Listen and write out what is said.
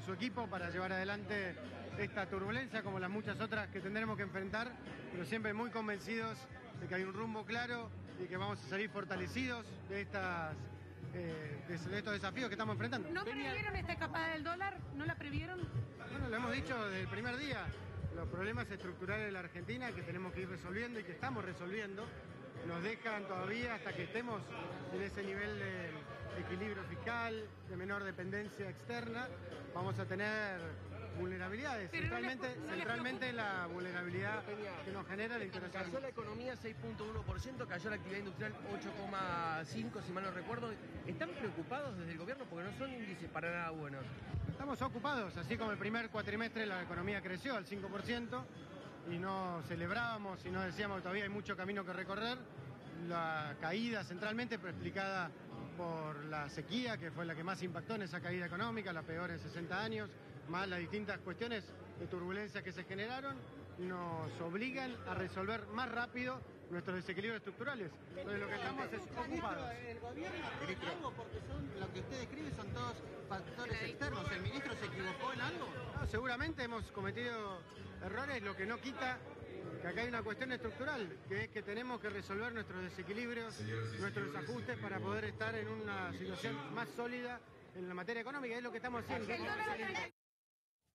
su equipo para llevar adelante esta turbulencia, como las muchas otras que tendremos que enfrentar, pero siempre muy convencidos de que hay un rumbo claro y que vamos a salir fortalecidos de estos desafíos que estamos enfrentando. ¿No previeron esta escapada del dólar? ¿No la previeron? Bueno, lo hemos dicho desde el primer día, los problemas estructurales de la Argentina que tenemos que ir resolviendo y que estamos resolviendo, nos dejan todavía, hasta que estemos en ese nivel de equilibrio fiscal, de menor dependencia externa, vamos a tener vulnerabilidades, centralmente la vulnerabilidad que nos genera la integración. Cayó la economía 6.1%, cayó la actividad industrial 8,5%, si mal no recuerdo. ¿Están preocupados desde el gobierno? Porque no son índices para nada buenos. Estamos ocupados, así como el primer cuatrimestre la economía creció al 5% y no celebrábamos y no decíamos que todavía hay mucho camino que recorrer. La caída centralmente explicada por la sequía, que fue la que más impactó en esa caída económica, la peor en 60 años, más las distintas cuestiones de turbulencia que se generaron, nos obligan a resolver más rápido nuestros desequilibrios estructurales. Entonces lo que estamos es ocupados. El gobierno tiene algo, porque lo que usted describe son todos factores externos. ¿El ministro se equivocó en algo? No, seguramente hemos cometido errores, lo que no quita que acá hay una cuestión estructural, que es que tenemos que resolver nuestros desequilibrios, nuestros desajustes para poder estar en una situación más sólida en la materia económica. Es lo que estamos haciendo.